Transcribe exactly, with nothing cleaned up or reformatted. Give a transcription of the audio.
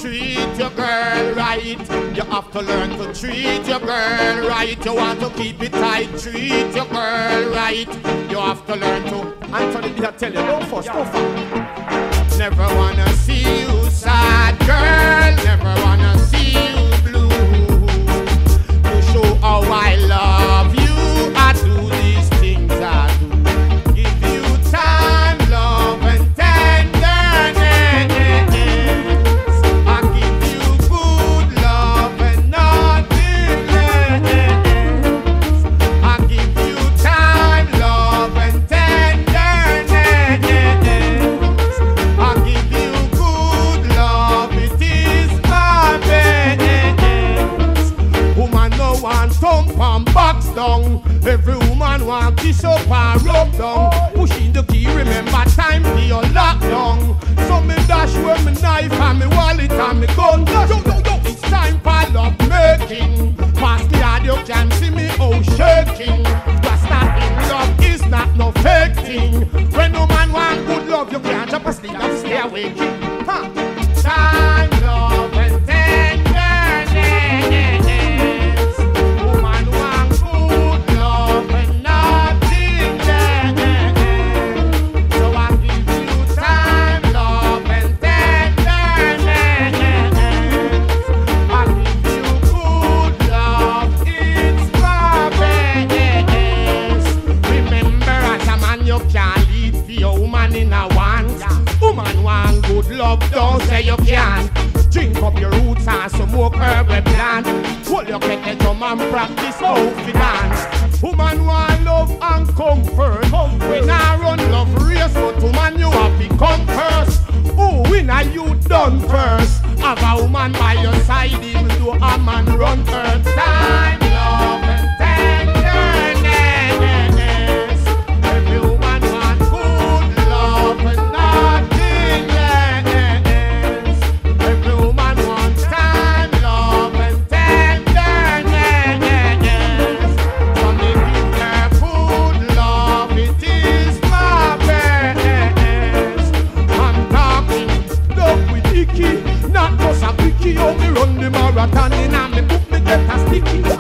treat your girl right. You have to learn to treat your girl right. You want to keep it tight, treat your girl right. You have to learn to. Anthony, did I tell you? Don't fuss, don't fuss. Never wanna see you sad, girl. Never wanna see you blue. To show how I love you, I do these things I do. Give you time, love, and tenderness. I give you good love and nothing less. I give you time, love, and tenderness. I give you good love, it is my best. Woman no want thump and box down. Every woman want kiss up and rub down. Pushing the key, remember time for your lockdown. So me dash with me knife and me wallet and me gun. Yo, yo, yo, it's time for love making. Past the yard you can see me oh shaking. Cause not in love is not no fake thing. When no man want good love, you can't jump asleep and stay awake. Huh? Time, love, and tenderness. Woman want good love and nothing less. So I give you time, love, and tenderness. I give you good love, it's my best. Remember, as a man, you can't lead for your woman in a want. Woman want good love, don't say you can't. Drink up your roots and smoke herbal plant. Hold your kettle drum and practice how to dance. Woman want love and comfort. When I run love race, but woman you have to come first. Who winner you done first? Have a woman by your side even though a man run first. Time, love, and tenderness. Every woman want good love and nothing less. Every woman wants time, love, and tenderness. So me give her good love, it is my best. I'm talking love with Icky, not just a quickie. Oh, me run the marathon in and me book me get a sticky.